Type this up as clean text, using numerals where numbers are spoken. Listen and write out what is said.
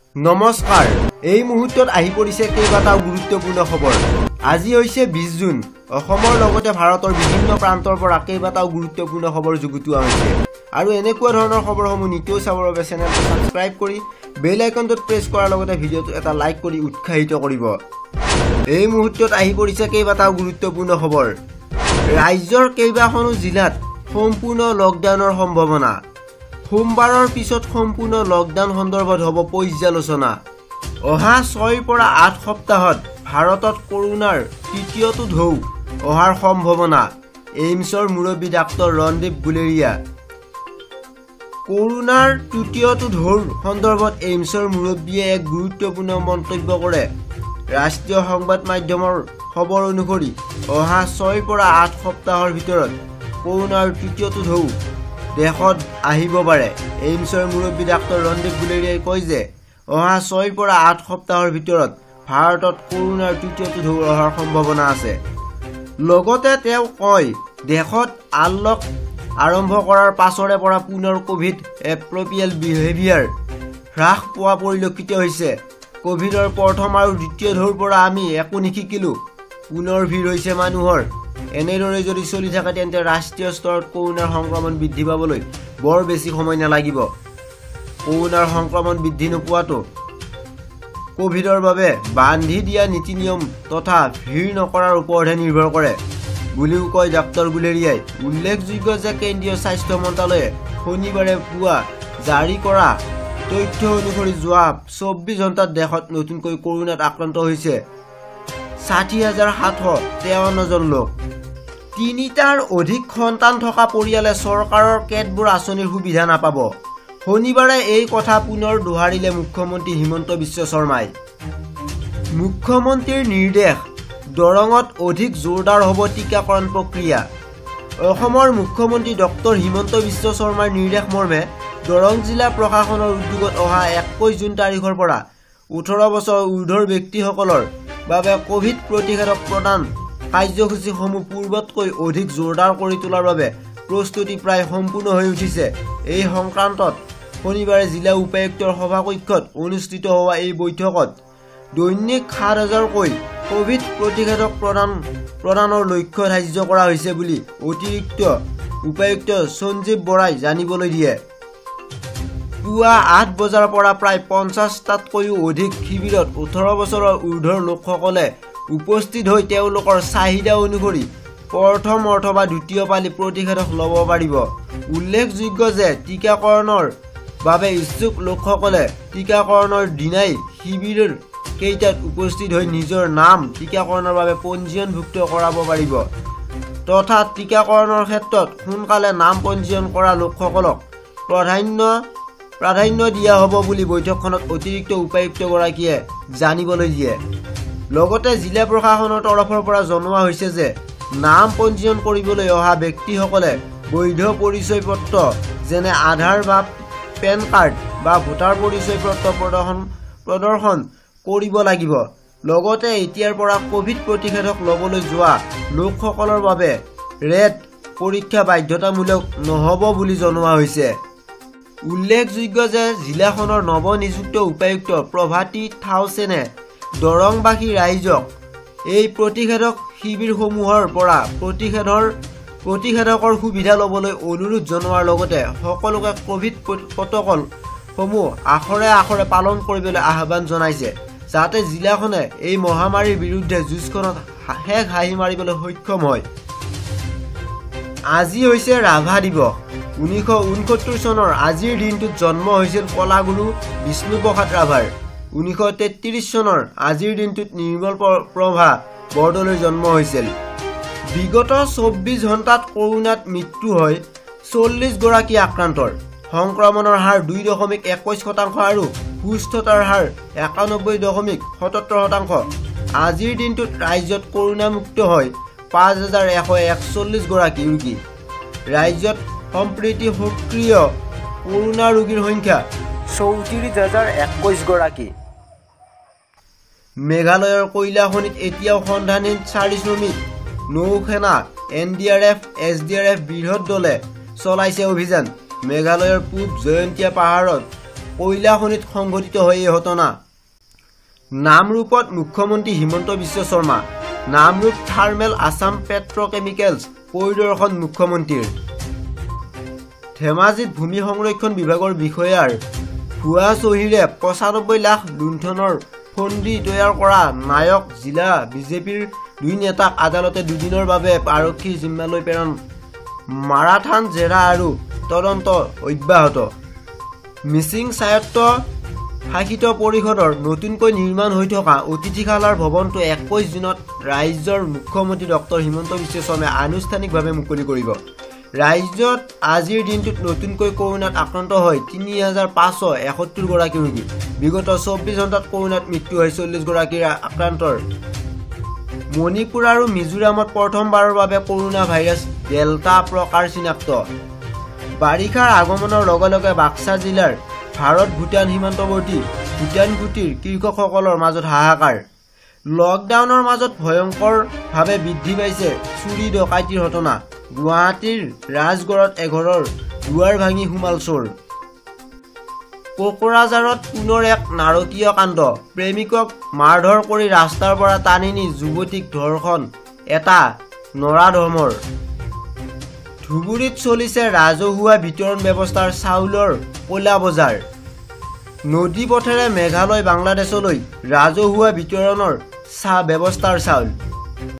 নমস্কাৰ এই মুহূৰ্তত আহি পৰিছে কেইবাটাও গুৰুত্বপূৰ্ণ খবৰ আজি হৈছে 20 জুন অসমৰ লগতে ভাৰতৰ বিভিন্ন প্ৰান্তৰ পৰা কেইবাটাও গুৰুত্বপূৰ্ণ খবৰ যুগুতোৱা হৈছে আৰু এনেকুৱা ধৰণৰ খবৰসমূহ নিতৌ চাবৰ বাবে চেনেলটো সাবস্ক্ৰাইব কৰি বেল আইকনটোত প্ৰেছ কৰাৰ লগতে ভিডিঅ'টো এটা লাইক কৰি উৎসাহিত কৰিব এই মুহূৰ্তত আহি পৰিছে কেইবাটাও গুৰুত্বপূৰ্ণ খবৰ ৰাজ্যৰ কেইবাখনো জিলাত সম্পূৰ্ণ লকডাউনৰ সম্ভাৱনা সোমবাৰৰ পিছত সম্পূৰ্ণ লকডাউন সন্দৰ্ভত হ'ব পৰ্যালোচনা অহা 6 পৰা 8 সপ্তাহত ভাৰতত কৰোনাৰ তৃতীয়টো ঢৌ অহাৰ সম্ভাৱনা এইমছৰ মুৰব্বী ডাক্তৰ ৰণদীপ গুলেৰিয়া কৰোনাৰ তৃতীয়টো ঢৌৰ সন্দৰ্ভত এইমছৰ মুৰব্বীয়ে এক গুৰুত্বপূৰ্ণ মন্তব্য কৰে ৰাষ্ট্ৰীয় সংবাদ মাধ্যমৰ খবৰ অনুসৰি অহা 6 পৰা 8 সপ্তাহৰ ভিতৰত কৰোনাৰ তৃতীয়টো ঢৌ দেশত আহিব পাৰে এইমছৰ মুৰব্বী ডাক্তৰ ৰণদীপ গুলেৰিয়াই কয় যে অহা 6 পৰা 8 সপ্তাহৰ ভিতৰত ভাৰতত কৰোনাৰ তৃতীয়টো ঢৌ অহাৰ সম্ভাৱনা আছে লগতে তেওঁ কয় দেশত আনলক আৰম্ভ কৰাৰ পাছৰে পৰা পুনৰ কোভিড এপ্ৰপিয়েল বিহেভিয়াৰ হ্ৰাস পোৱা পৰিলক্ষিত হৈছে কোভিডৰ প্ৰথম আৰু দ্বিতীয় ঢৌৰ পৰা আমি একো নিশিকিলো পুনৰ ভিৰ হৈছে মানুহৰ এনেদৰে যদি চলি থাকে তেন্তে ৰাষ্ট্ৰীয় স্তৰত কৰোনাৰ সংক্ৰমণ বৃদ্ধি পাবলৈ বৰ বেছি সময় নালাগিব কৰোনাৰ সংক্ৰমণ বৃদ্ধি নোপোৱাটো কোভিডৰ বাবে বান্ধি দিয়া নীতি নিয়ম তথা ভিৰ নকৰাৰ ওপৰতহে নিৰ্ভৰ কৰে বুলিও কয় ডাক্তৰ গুলেৰিয়াই উল্লেখযোগ্য যে কেন্দ্ৰীয় স্বাস্থ্য মন্ত্ৰালয়ে শনিবাৰে পুৱা জাৰি কৰা তথ্য অনুসৰি যোৱা 24 ঘণ্টাত দেশত নতুনকৈ কৰোনাত আক্ৰান্ত হৈছে 60,753 জন লোক 3টাৰ অধিক সন্তান থকা পৰিয়ালে চৰকাৰৰ কেতবোৰ আঁচনিৰ সুবিধা নাপাব শনিবাৰে এই কথা পুনৰ দোহাৰিলে মুখ্যমন্ত্ৰী হিমন্ত বিশ্ব শৰ্মাই মুখ্যমন্ত্ৰীৰ নিৰ্দেশ দৰঙত অধিক জোৰদাৰ হ'ব টিকাকৰণ প্ৰক্ৰিয়া অসমৰ মুখ্যমন্ত্ৰী ডক্টৰ হিমন্ত বিশ্ব শৰ্মাৰ নিৰ্দেশ মৰ্মে দৰং জিলা প্ৰশাসনৰ উদ্যোগত অহা 21 জুন তাৰিখৰ পৰা 18 বছৰ ঊৰ্ধ্বৰ ব্যক্তিসকলৰ বাবে কোভিড প্ৰতিষেধক প্ৰদান কাৰ্যসূচীসমূহ পূৰ্বতকৈ অধিক জোৰদাৰ কৰি তোলাৰ বাবে প্ৰস্তুতি প্ৰায় সম্পূৰ্ণ হৈ উঠিছে এই সংক্ৰান্তত শনিবাৰে জিলা উপায়ুক্তৰ সভাকক্ষত অনুষ্ঠিত হোৱা এই বৈঠকত দৈনিক 7,000কৈ কোভিড প্ৰতিষেধক প্ৰদানৰ লক্ষ্য ধাৰ্য কৰা হৈছে বুলি অতিৰিক্ত উপায়ুক্ত সঞ্জীৱ বৰাই জানিবলৈ দিয়ে পুৱা 8 বজাৰ পৰা প্ৰায় 50টাতকৈও অধিক শিবিৰত 18 বছৰৰ ঊৰ্ধ্বৰ লোকসকলে উপস্থিত হৈ তেওঁলোকৰ চাহিদা অনুসৰি প্ৰথম অথবা দ্বিতীয় পালি প্ৰতিষেধক ল'ব পাৰিব উল্লেখযোগ্য যে টিকাকৰণৰ বাবে ইচ্ছুক লোকসকলে টিকাকৰণৰ দিনাই শিবিৰৰ কেইটাত উপস্থিত হৈ নিজৰ নাম টিকাকৰণৰ বাবে পঞ্জীয়নভুক্ত কৰাব পাৰিব তথা টিকাকৰণৰ ক্ষেত্ৰত সোনকালে নাম পঞ্জীয়ন কৰা লোকসকলক প্ৰাধান্য দিয়া হ'ব বুলি বৈঠকখনত অতিৰিক্ত উপায়ুক্তগৰাকীয়ে জানিবলৈ দিয়ে লগতে জিলা প্ৰশাসনৰ তৰফৰ পৰা জনোৱা হৈছে যে নাম পঞ্জীয়ন কৰিবলৈ অহা ব্যক্তিসকলে বৈধ পৰিচয় পত্ৰ যেনে আধাৰ বা পেন কাৰ্ড বা ভোটাৰ পৰিচয় পত্ৰ প্ৰদৰ্শন কৰিব লাগিব লগতে এতিয়াৰ পৰা কোভিড প্ৰতিষেধক ল'বলৈ যোৱা লোকসকলৰ বাবে ৰেট পৰীক্ষা বাধ্যতামূলক নহ'ব বুলি জনোৱা হৈছে উল্লেখযোগ্য যে জিলাখনৰ নৱনিযুক্ত উপায়ুক্ত প্ৰভাতী থাউচেনে দৰংবাসী ৰাইজক এই প্ৰতিষেধক শিবিৰসমূহৰ পৰা প্ৰতিষেধকৰ সুবিধা ল'বলৈ অনুৰোধ জনোৱাৰ লগতে সকলোকে কোভিড প্ৰট'কলসমূহ আখৰে পালন কৰিবলৈ আহ্বান জনাইছে যাতে জিলাখনে এই মহামাৰীৰ বিৰুদ্ধে যুঁজখনত শেষ হাঁহি মাৰিবলৈ সক্ষম হয় আজি হৈছে ৰাভা দিৱস 1969 চনৰ আজিৰ দিনটোত জন্ম হৈছিল কলাগুৰু বিষ্ণুপ্ৰসাদ ৰাভাৰ 1933 চনৰ আজিৰ দিনটোত নিৰ্মল প্ৰভা বৰদলৈৰ জন্ম হৈছিল বিগত 24 ঘণ্টাত কৰোনাত মৃত্যু হয় 40 গৰাকী আক্ৰান্তৰ সংক্ৰমণৰ হাৰ 2.21% আৰু সুস্থতাৰ হাৰ 91.77% আজিৰ দিনটোত ৰাজ্যত কৰোনামুক্ত হয় 5,141 গৰাকী ৰোগী ৰাজ্যত সম্প্ৰতি সক্ৰিয় কৰোনা ৰোগীৰ সংখ্যা 34,021 গৰাকী মেঘালয়ৰ কয়লাখনিত এতিয়াও সন্ধানহীন 4 শ্ৰমিক নৌসেনা NDRF SDRF বৃহৎ দলে চলাইছে অভিযান মেঘালয়ৰ পূব জয়ন্তীয়া পাহাৰত কয়লা খনিত সংঘটিত হয় এই ঘটনা। নামৰূপত মুখ্যমন্ত্ৰী হিমন্ত বিশ্ব শৰ্মা, নামৰূপ থাৰ্মেল আছাম পেট্ৰকেমিকেলছ পৰিদৰ্শন মুখ্যমন্ত্ৰীৰ। ধেমাজিত ভূমি সংৰক্ষণ বিভাগৰ বিষয়াৰ ভুৱা চহীৰে ৯৫ লাখ লুণ্ঠনৰ ফন্দি তৈয়াৰ কৰা নায়ক জিলা বিজেপিৰ ২ নেতাক আদালতে ২ দিনৰ বাবে আৰক্ষীৰ জিম্মালৈ প্ৰেৰণ। মাৰাথান জেৰা আৰু তদন্ত অব্যাহত। মিচিং স্বায়ত্ত শাসিত পৰিষদৰ নতুনকৈ নিৰ্মাণ হৈ থকা অতিথিশালাৰ ভৱনটো ২১ জুনত ৰাজ্যৰ মুখ্যমন্ত্ৰী ডক্টৰ হিমন্ত বিশ্ব শৰ্মাই আনুষ্ঠানিকভাৱে মুকলি কৰিব। ৰাজ্যত আজিৰ দিনটোত নতুনকৈ কৰোনাত আক্ৰান্ত হয় ৩,৫৭১ গৰাকী ৰোগী। বিগত ২৪ ঘণ্টাত কৰোনাত মৃত্যু হয় ৪০ গৰাকী আক্ৰান্তৰ। মণিপুৰ আৰু মিজোৰামত প্ৰথমবাৰৰ বাবে কৰোনা ভাইৰাছ ডেল্টা প্ৰকাৰ চিনাক্ত। বাৰিষাৰ আগমনৰ লগে লগে বাক্সা জিলাৰ ভাৰত ভূটান সীমান্তৱৰ্তী ভূটান ঘুটিৰ কৃষকসকলৰ মাজত হাহাকাৰ। লকডাউনৰ মাজত ভয়ংকৰভাৱে বৃদ্ধি পাইছে চুৰি ডকাইতিৰ ঘটনা। গুৱাহাটীৰ ৰাজগড়ত এঘৰৰ দুৱাৰ ভাঙি সোমাল চোৰ। কোকৰাঝাৰত পুনৰ এক নাৰকীয় কাণ্ড। প্ৰেমিকক মাৰধৰ কৰি ৰাস্তাৰ পৰা টানি নি যুৱতীক ধৰ্ষণ, এটা নৰাধমৰ। ধুবুৰীত চলিছে ৰাজহুৱা বিতৰণ ব্যৱস্থাৰ চাউলৰ ক'লা বজাৰ। নদী পথেৰে মেঘালয় বাংলাদেশলৈ ৰাজহুৱা বিতৰণৰ ব্যৱস্থাৰ চাউল।